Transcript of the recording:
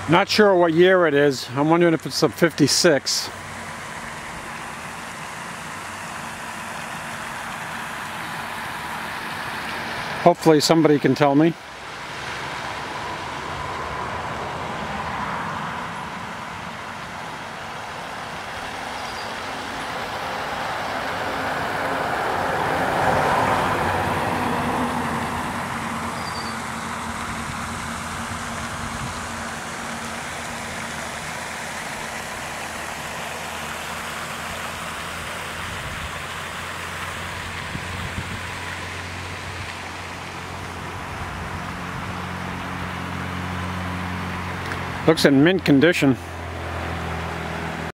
Not sure what year it is. I'm wondering if it's a 56. Hopefully somebody can tell me. Looks in mint condition.